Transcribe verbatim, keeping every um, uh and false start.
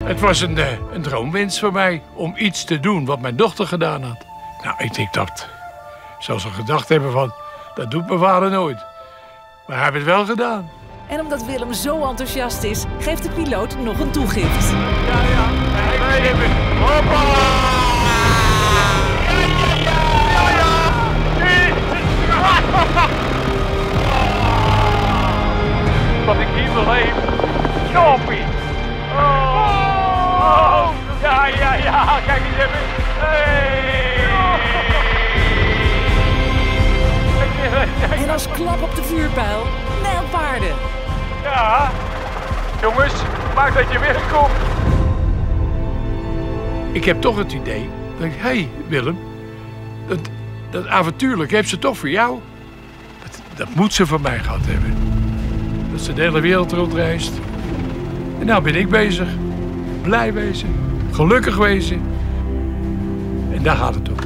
Het was een, uh, een droomwens voor mij om iets te doen wat mijn dochter gedaan had. Nou, ik denk dat, zoals ze gedacht hebben van, dat doet mijn vader nooit. Maar hij heeft het wel gedaan. En omdat Willem zo enthousiast is, geeft de piloot nog een toegift. Ja, ja, wij hebben... Hoppa! Ja, ja, ja! Wat ik hier beleef. Joppie! Oh! Ja, ja, ja, kijk eens even. Hey! En als klap op de vuurpijl, nijlpaarden. Ja, jongens, maak dat je wegkomt. Ik heb toch het idee, dat ik, hé hey, Willem, dat, dat avontuurlijk heeft ze toch voor jou. Dat, dat moet ze van mij gehad hebben. Dat ze de hele wereld rondreist. En nou ben ik bezig. Blij wezen, gelukkig wezen. En daar gaat het om.